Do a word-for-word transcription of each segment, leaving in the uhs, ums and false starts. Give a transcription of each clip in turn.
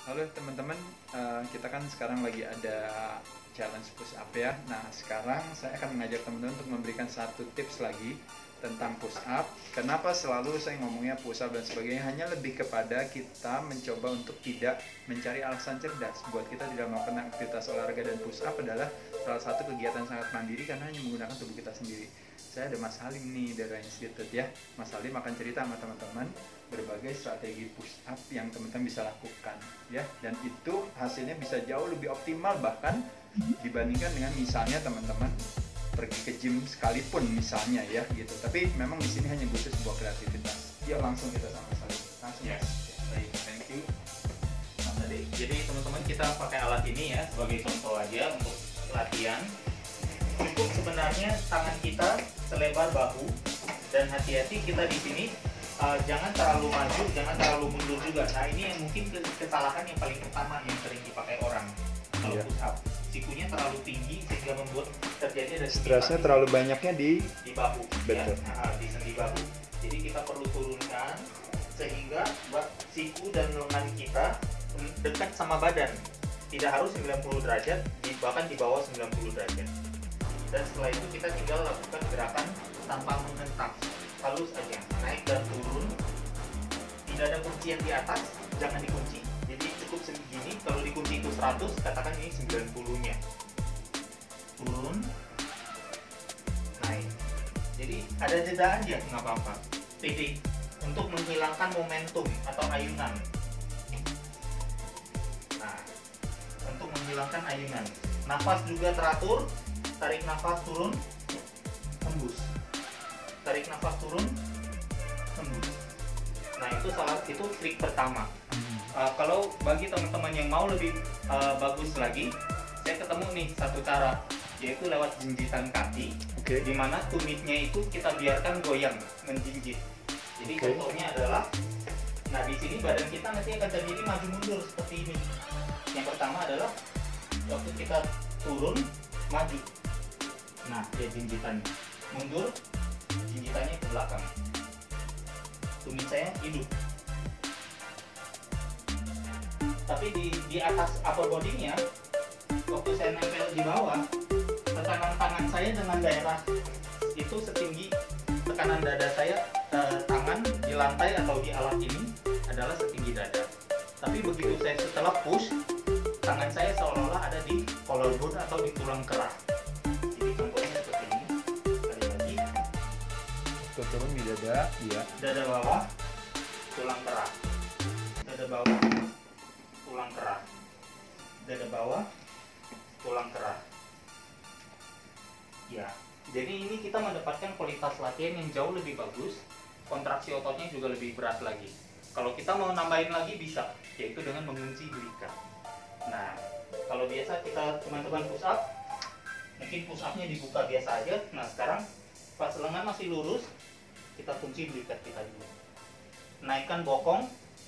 Halo teman-teman, eh, kita kan sekarang lagi ada challenge push up ya. Nah sekarang saya akan mengajak teman-teman untuk memberikan satu tips lagi tentang push up. Kenapa selalu saya ngomongnya push up dan sebagainya? Hanya lebih kepada kita mencoba untuk tidak mencari alasan cerdas buat kita tidak melakukan aktivitas olahraga, dan push up adalah salah satu kegiatan sangat mandiri karena hanya menggunakan tubuh kita sendiri. Saya ada Mas Halim nih dari Institute ya. Mas Halim akan cerita sama teman-teman berbagai strategi push up yang teman-teman bisa lakukan ya, dan itu hasilnya bisa jauh lebih optimal bahkan dibandingkan dengan misalnya teman-teman pergi ke gym sekalipun misalnya ya gitu. Tapi memang di sini hanya butuh sebuah kreativitas. Yuk langsung kita sama Halim. Langsung. Yes. Baik, thank you. Nah, tadi, jadi teman-teman kita pakai alat ini ya sebagai contoh aja untuk latihan. Cukup sebenarnya tangan kita selebar bahu, dan hati-hati kita di sini uh, jangan terlalu maju, jangan terlalu mundur juga. Nah ini yang mungkin kesalahan yang paling utama yang sering dipakai orang kalau yeah. push up. Sikunya terlalu tinggi sehingga membuat terjadi ada stresnya terlalu banyaknya di di bahu, betul. Ya, nah, di sendi bahu. Jadi kita perlu turunkan sehingga siku dan lengan kita dekat sama badan. Tidak harus sembilan puluh derajat, bahkan di bawah sembilan puluh derajat. Dan setelah itu kita tinggal lakukan gerakan tanpa menghentak, halus aja, naik dan turun. Tidak ada kuncian di atas, jangan dikunci. Jadi cukup segini, kalau dikunci itu seratus, katakan ini sembilan puluh nya. Turun, naik. Jadi ada jeda aja, nggak apa-apa. Jadi untuk menghilangkan momentum atau ayunan. Nah, untuk menghilangkan ayunan. Nafas juga teratur. Tarik nafas turun, hembus. Tarik nafas turun, hembus. Nah itu salah itu trik pertama. Uh, kalau bagi teman-teman yang mau lebih uh, bagus lagi, saya ketemu nih satu cara, yaitu lewat jinjitan kaki. Okay. Di mana tumitnya itu kita biarkan goyang, menjinjit. Jadi okay. Contohnya adalah, nah di sini badan kita nanti akan terjadi maju mundur seperti ini. Yang pertama adalah waktu kita turun, maju. Nah, ya jinjitannya mundur, jinjitannya ke belakang. Tumit saya hidup. Tapi di di atas upper body-nya, waktu saya nempel di bawah, tekanan tangan saya dengan daerah itu setinggi tekanan dada saya. Eh, tangan di lantai atau di alat ini adalah setinggi dada. Tapi begitu saya setelah push, tangan saya seolah-olah ada di collarbone atau di tulang kerah. Turun di dada, ya. Dada bawah, tulang kerah. Dada bawah, tulang kerah. Dada bawah, tulang kerah. Ya, jadi ini kita mendapatkan kualitas latihan yang jauh lebih bagus. Kontraksi ototnya juga lebih berat lagi. Kalau kita mau nambahin lagi bisa, yaitu dengan mengunci belikat. Nah, kalau biasa kita teman-teman push up, mungkin push upnya dibuka biasa aja. Nah sekarang pas lengan masih lurus, kita kunci belikat kita dulu. Naikkan bokong,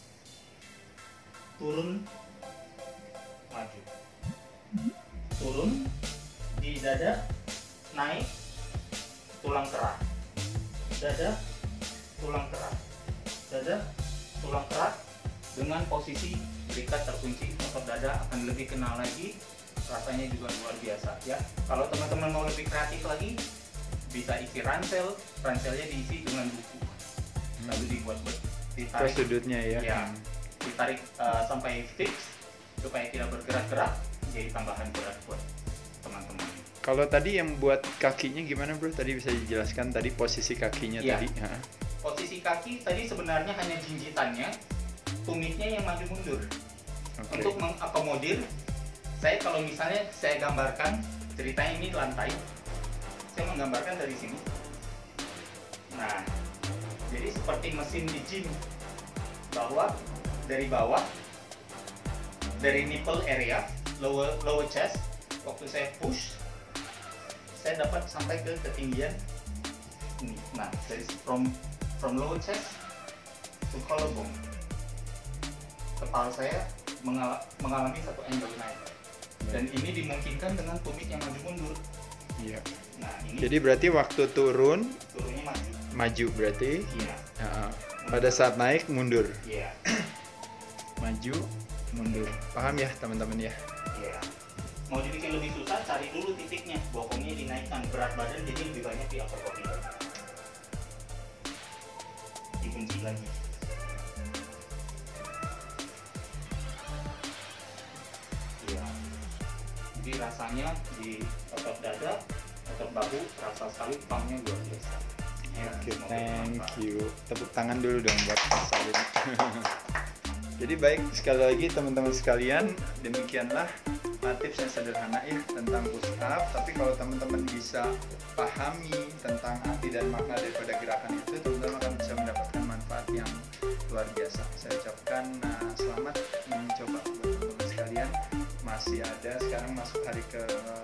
turun, maju. Turun di dada, naik, tulang kerah. Dada, tulang kerah. Dada, tulang kerah. Dengan posisi belikat terkunci, otot dada akan lebih kena lagi. Rasanya juga luar biasa ya. Kalau teman-teman mau lebih kreatif lagi, bisa isi ransel, ranselnya diisi dengan buku, lalu dibuat-buat, ditarik sudutnya ya, ya ditarik uh, sampai fix supaya tidak bergerak-gerak, jadi tambahan berat buat teman-teman. Kalau tadi yang buat kakinya gimana bro? Tadi bisa dijelaskan tadi posisi kakinya ya. tadi. Ha. Posisi kaki tadi sebenarnya hanya jinjitannya, tumitnya yang maju mundur. Okay. Untuk mengakomodir, saya kalau misalnya saya gambarkan ceritanya ini lantai. Saya menggambarkan dari sini. Nah, jadi seperti mesin di gym, bahwa dari bawah, dari nipple area, lower lower chest, waktu saya push, saya dapat sampai ke ketinggian ini. Nah, dari from from lower chest to collarbone, kepala saya mengal mengalami satu angle naik, dan ini dimungkinkan dengan tumit yang maju mundur. Iya. Nah, ini jadi berarti waktu turun turunnya maju. Maju berarti. Iya. Ya, pada saat naik mundur. Iya. Maju, mundur. Paham ya teman-teman ya? Ya. Mau dibikin lebih susah, cari dulu titiknya, bokongnya dinaikkan, berat badan jadi lebih banyak di upper body. Dikunci lagi. Ya. Jadi rasanya di otot dada, otot bahu, terasa sekali pumpnya luar biasa. Ya, Oke, semoga thank bermanfaat. you. Tepuk tangan dulu dong buat Mas Salim. Jadi baik, sekali lagi teman-teman sekalian, demikianlah uh, tips yang sederhana ya tentang push up. Tapi kalau teman-teman bisa pahami tentang arti dan makna daripada gerakan itu, teman-teman akan bisa mendapatkan manfaat yang luar biasa. Saya ucapkan uh, selamat mencoba buat teman-teman sekalian. Masih ada, sekarang masuk hari ke